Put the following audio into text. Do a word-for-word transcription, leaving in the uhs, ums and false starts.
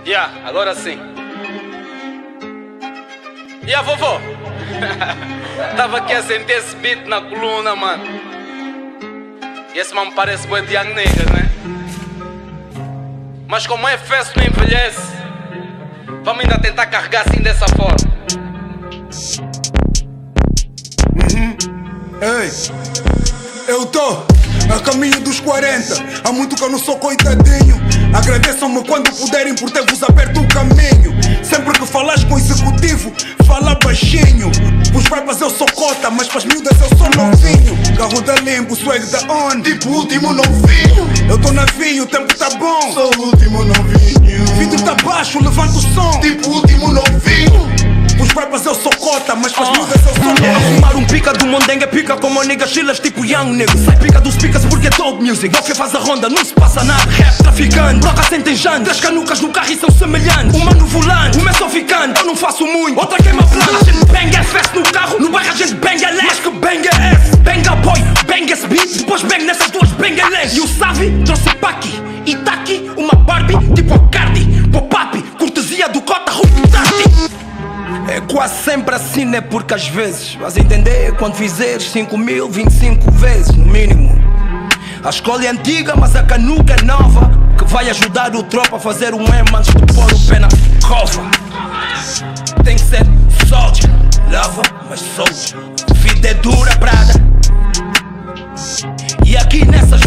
Yeah, agora sim. E a vovó? Tava aqui a sentir esse beat na coluna, mano. E esse mano parece bué de Young Niggas, né? Mas como é festa não envelhece, vamos ainda tentar carregar assim dessa forma. Uhum. Ei, eu tô a caminho dos quarenta. Há muito que eu não sou coitadinho. Agradeçam-me quando puderem por ter-vos aberto o caminho. Sempre que falas com o executivo, fala baixinho. Pros rappers eu sou cota, mas pras miúdas eu sou novinho. Carro da limbo, swag da on, tipo o último novinho. Eu tô navio, o tempo tá bom, sou o último novinho. Vidro tá baixo, levanta o som, tipo o último novinho. Pros rappers eu sou cota, mas pras miúdas eu sou novinho. Arrumar um pica do mondengue pica como niggas chilas tipo Young Niggas. Sai pica dos picas porque é todo music. Não que faz a ronda, não se passa nada. Rap traficante, broca sentem jante. As canucas no carro e são semelhantes. Uma no volante, uma é só ficante. Eu não faço muito, outra queima plano. A gente banga é fest no carro, no bairro a gente banga less. Mas que banga é esse? Banga boy, banga esse beat. Depois bang nessas duas banga less. E o Savi trouxe pa aqui e tá aqui uma Barbie tipo a Cardi. Pô papi, cortesia do Cota Ruptati. É quase sempre assim, né? Porque às vezes vais entender quando fizeres cinco mil, vinte e cinco vezes no mínimo. A escola é antiga, mas a canuca é nova, que vai ajudar o tropa a fazer um M antes de pôr o pé na cova. Tem que ser soldier, lava, mas soldier. Vida é dura, brada. E aqui nessas